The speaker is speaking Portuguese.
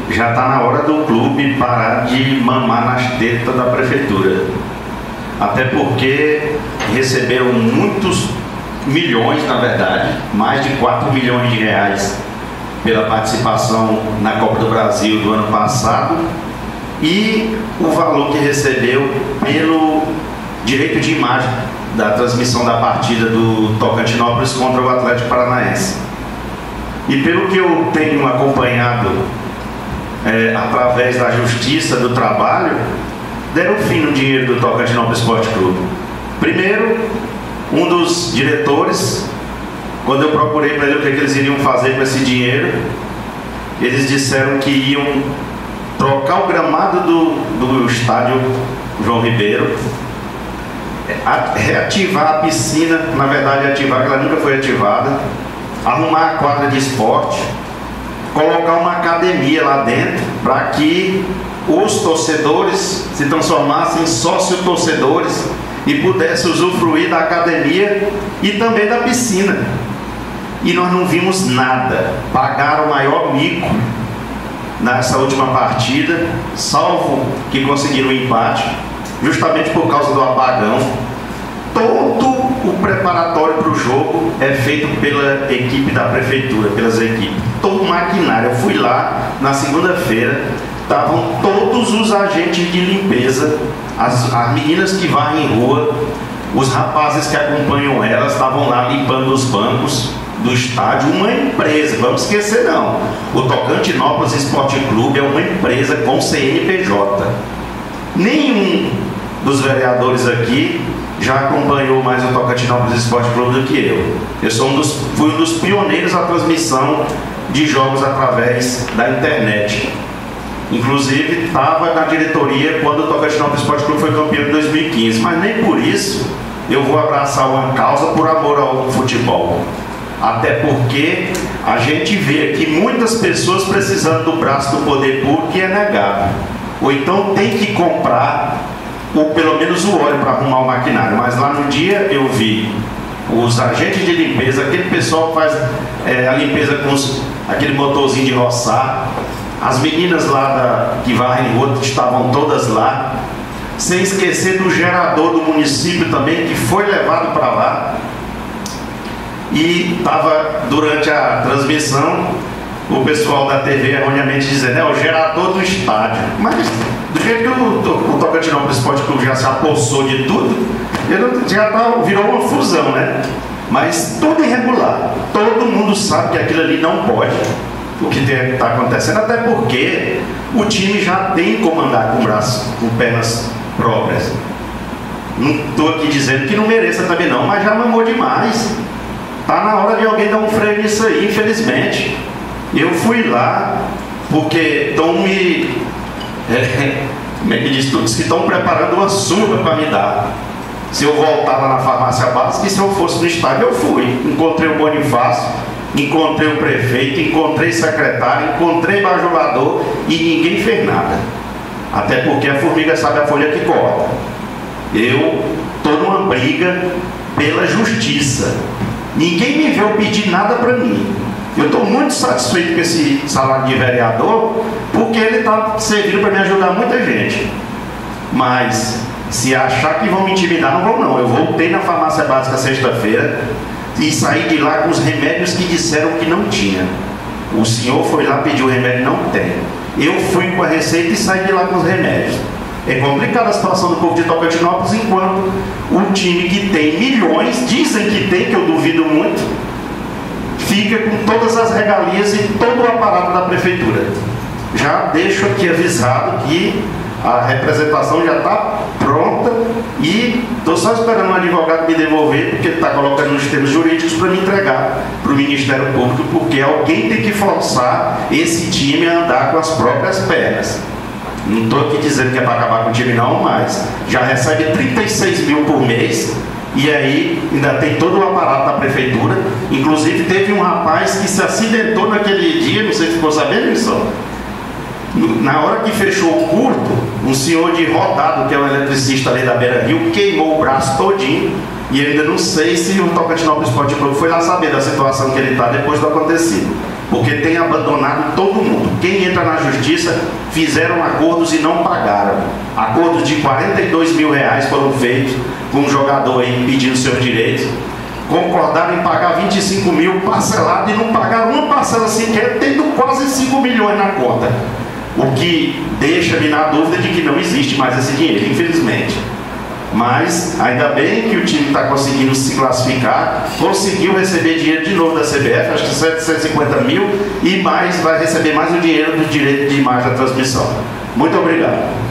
já está na hora do clube parar de mamar nas tetas da prefeitura. Até porque receberam muitos milhões, na verdade, mais de 4 milhões de reais pela participação na Copa do Brasil do ano passado e o valor que recebeu pelo direito de imagem da transmissão da partida do Tocantinópolis contra o Atlético Paranaense. E pelo que eu tenho acompanhado através da Justiça do Trabalho, deram fim no dinheiro do Tocantinópolis Esporte Clube. Primeiro, um dos diretores, quando eu procurei para ele o que eles iriam fazer com esse dinheiro, eles disseram que iam trocar o gramado do estádio João Ribeiro, reativar a piscina, na verdade ativar, que ela nunca foi ativada, arrumar a quadra de esporte, colocar uma academia lá dentro para que os torcedores se transformassem em sócio-torcedores e pudessem usufruir da academia e também da piscina. E nós não vimos nada. Pagaram o maior mico nessa última partida, salvo que conseguiram o empate, justamente por causa do apagão. Todo o preparatório para o jogo é feito pela equipe da prefeitura, pelas equipes, todo o maquinário. Eu fui lá na segunda-feira, estavam todos os agentes de limpeza, as meninas que varrem rua, os rapazes que acompanham elas estavam lá limpando os bancos do estádio. Uma empresa, vamos esquecer não, o Tocantinópolis Esporte Clube é uma empresa com CNPJ. Nenhum dos vereadores aqui já acompanhou mais o Tocantinópolis Esporte Clube do que eu. Fui um dos pioneiros à transmissão de jogos através da internet. Inclusive estava na diretoria quando o Tocantinópolis Esporte Clube foi campeão em 2015, mas nem por isso eu vou abraçar uma causa por amor ao futebol. Até porque a gente vê aqui muitas pessoas precisando do braço do poder público e é negado. Ou então tem que comprar, ou pelo menos o óleo para arrumar o maquinário. Mas lá no dia eu vi os agentes de limpeza, aquele pessoal que faz a limpeza com aquele motorzinho de roçar, as meninas lá que varrem rua estavam todas lá, sem esquecer do gerador do município também, que foi levado para lá. E estava, durante a transmissão, o pessoal da TV erroneamente dizendo, o gerador do estádio. Mas do jeito que o Tocantinópolis Esporte Clube já se apossou de tudo, ele já virou uma fusão, né? Mas tudo irregular. Todo mundo sabe que aquilo ali não pode, o que está acontecendo, até porque o time já tem como andar com braço, com pernas próprias. Não estou aqui dizendo que não mereça também não, mas já mamou demais. Está na hora de alguém dar um freio nisso aí, infelizmente. Eu fui lá porque estão como é que diz tudo? Que estão preparando uma surra para me dar. Se eu voltar lá na farmácia básica, e se eu fosse no estádio, eu fui. Encontrei o Bonifácio, encontrei o prefeito, encontrei secretário, encontrei bajulador e ninguém fez nada. Até porque a formiga sabe a folha que corta. Eu estou numa briga pela justiça. Ninguém me veio pedir nada para mim. Eu estou muito satisfeito com esse salário de vereador, porque ele está servindo para me ajudar muita gente. Mas se achar que vão me intimidar, não vão não. Eu voltei na farmácia básica sexta-feira e saí de lá com os remédios que disseram que não tinha. O senhor foi lá pedir o remédio, não tem. Eu fui com a receita e saí de lá com os remédios. É complicada a situação do povo de Tocantinópolis, enquanto um time que tem milhões, dizem que tem, que eu duvido muito, fica com todas as regalias e todo o aparato da prefeitura. Já deixo aqui avisado que a representação já está pronta e estou só esperando um advogado me devolver, porque ele está colocando nos termos jurídicos para me entregar para o Ministério Público, porque alguém tem que forçar esse time a andar com as próprias pernas. Não estou aqui dizendo que é para acabar com o time não, mas já recebe 36 mil por mês e aí ainda tem todo o aparato da prefeitura. Inclusive teve um rapaz que se acidentou naquele dia, não sei se ficou sabendo isso. Na hora que fechou o curto, um senhor de Rodado, que é um eletricista ali da Beira Rio, queimou o braço todinho. E ainda não sei se o Tocantinópolis Esporte Clube foi lá saber da situação que ele está depois do acontecido. porque tem abandonado todo mundo. Quem entra na justiça, fizeram acordos e não pagaram. Acordos de R$42 mil foram feitos com um jogador aí pedindo seus direitos. Concordaram em pagar 25 mil parcelado e não pagaram uma parcela sequer, tendo quase 5 milhões na conta. O que deixa-me na dúvida de que não existe mais esse dinheiro, infelizmente. Mas ainda bem que o time está conseguindo se classificar, conseguiu receber dinheiro de novo da CBF, acho que 750 mil, e mais vai receber mais o dinheiro do direito de imagem da transmissão. Muito obrigado.